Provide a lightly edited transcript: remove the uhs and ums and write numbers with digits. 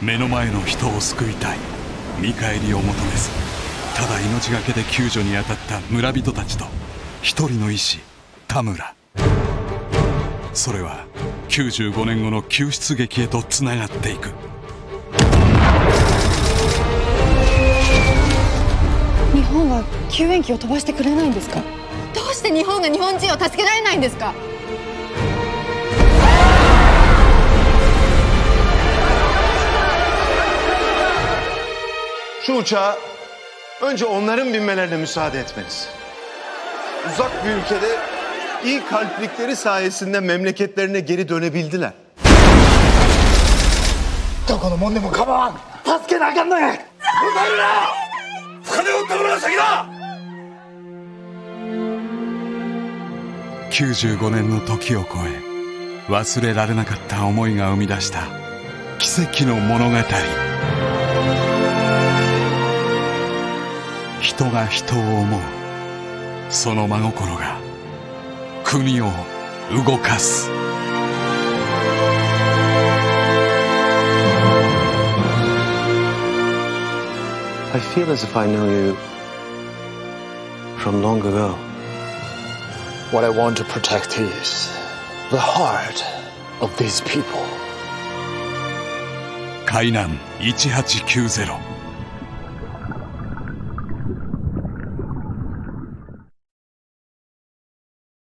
目の前の人を救いたい。見返りを求めず、ただ命がけで救助に当たった村人たちと一人の医師田村。それは95年後の救出劇へとつながっていく。 日本は救援機を飛ばしてくれないんですか？ どうして日本が日本人を助けられないんですか？ Şu uçağa önce onların binmelerine müsaade etmeniz. Uzak bir ülkede iyi kalplikleri sayesinde memleketlerine geri dönebildiler. どこのもんでも構わん。助けなあかんのや。答えるな。金を打ったものが先だ。 95年の時を超え、忘れられなかった思いが生み出した奇跡の物語。人が人を思う、その真心が国を動かす。 I feel as if I know you from long ago. What I want to protect is the heart of these people. 海難1890